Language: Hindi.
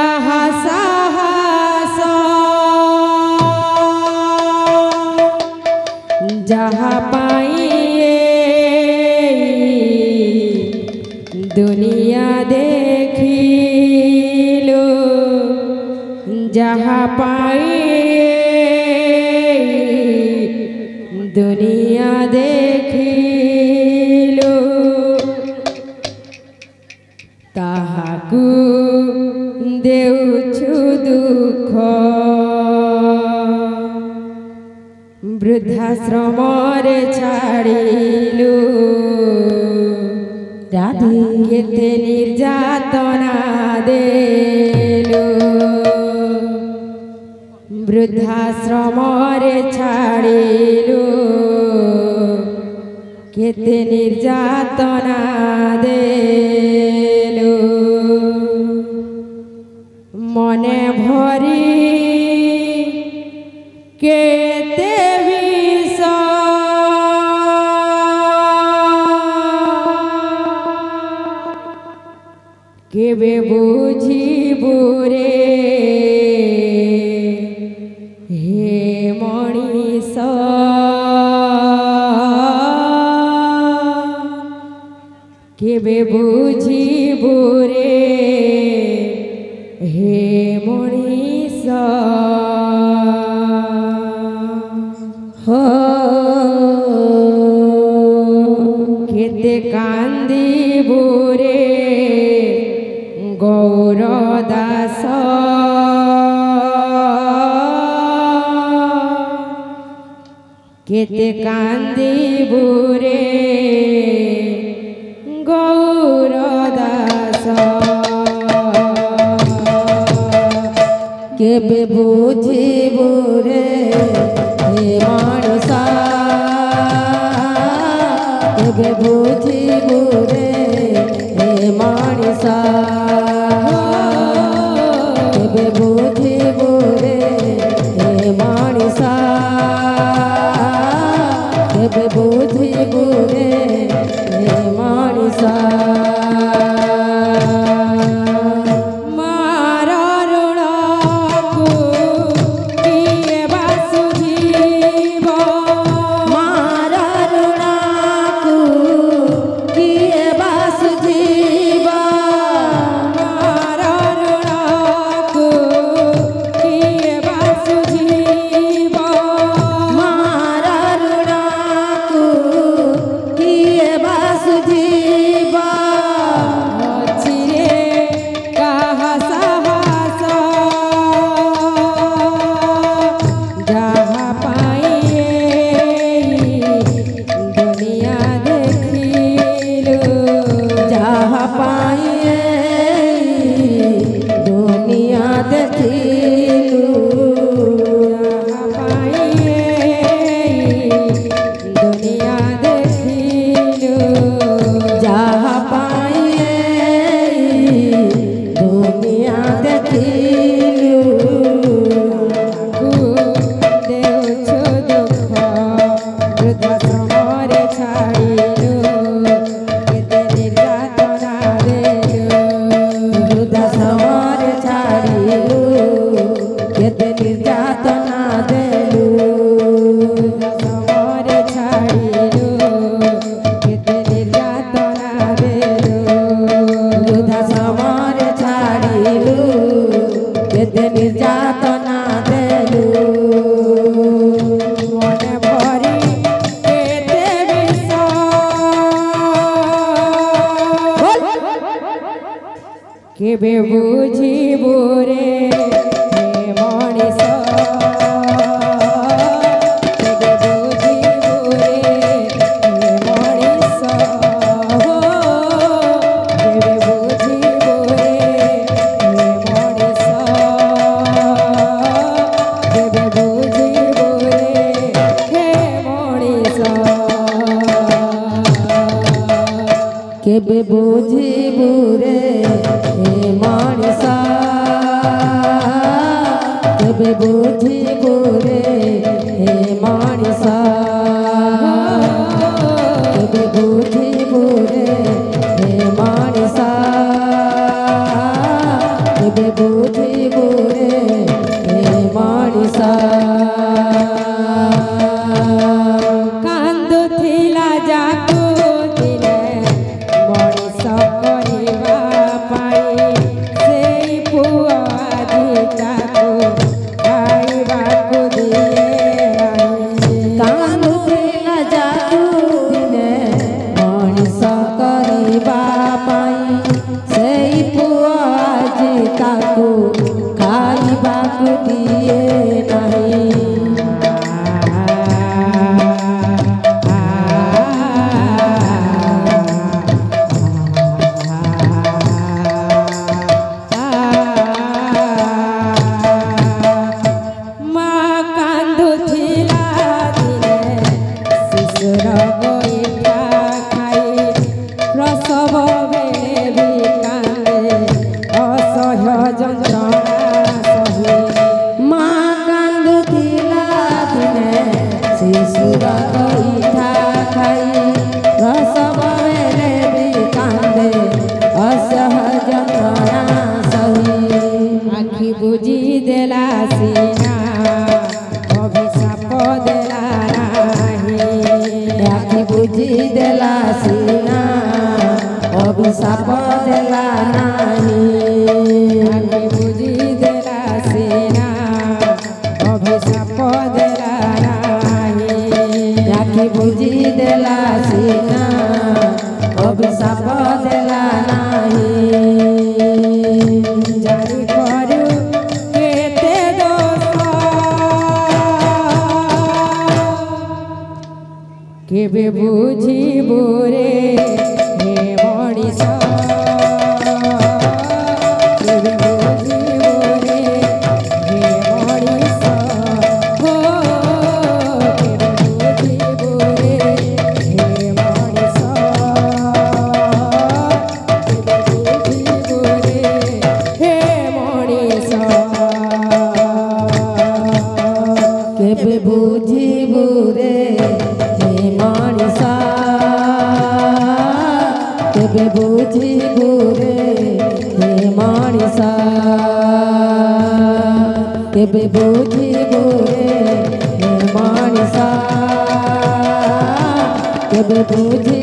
काहा साहस जहाँ पाइए दुनिया देखी लो, जहाँ पाइए दुनिया देखी लो, ताहाकू देउछु दुख वृद्धाश्रमरे छाड़िलु, राधे केते निर्यातना देलु, वृद्धाश्रमरे छाड़िलु केते निर्यातना देलु, मने भरी केते विष केबे बुझिबु रे हे मनीष, केबे बुझिबु रे हे मनीष, हो केते कांदिबु रे गौरदास, केते कांदिबु रे गौरदास, केबे बुझिबु रे हे मनीष, केबे बुझिबु रे हे मनीष, केबे बुझिबु रे हे मनीष, केबे बुझिबु रे हे मनीष, केबे बुझिबु रे हे मनीष, केबे बुझिबु रे हे मनीष, हो केबे बुझिबु रे हे मनीष, ବୁଝିବୁ ରେ ମଣିଷ କାନ୍ଦୁଥିଲା ଯାକୁ ଦିନେ ମଣିଷ କରିବା ପାଇଁ ସେଇ ପୁଅ ଆଜି ତାକୁ ଖାଇବାକୁ ଦିଏ ନାହିଁ କାନ୍ଦୁଥିଲା ଯାକୁ ଦିନେ ମଣିଷ କରିବା ପାଇଁ ସେଇ ପୁଅ ଆଜି ତାକୁ ଖାଇବାକୁ ଦିଏ ନାହିଁ बुझी देला सीना अभिशाप देला नाही आखि बुझी देला सीना अभिशाप देला नाही आखि बुझी देला सीना अभिशाप देला नाही आखि बुझी देला सीना अभिशाप देला नाही जारी करू केते दोष केबे बुझिबु रे हे मଣିଷ केबे बुझिबु रे हे मଣିଷ हो केबे बुझिबु रे हे मଣିଷ केबे बुझिबु रे हे मଣିष केबे बुझिबु रे हे मଣିष केबे बुझिबु रे हे मଣିष केबे बुझि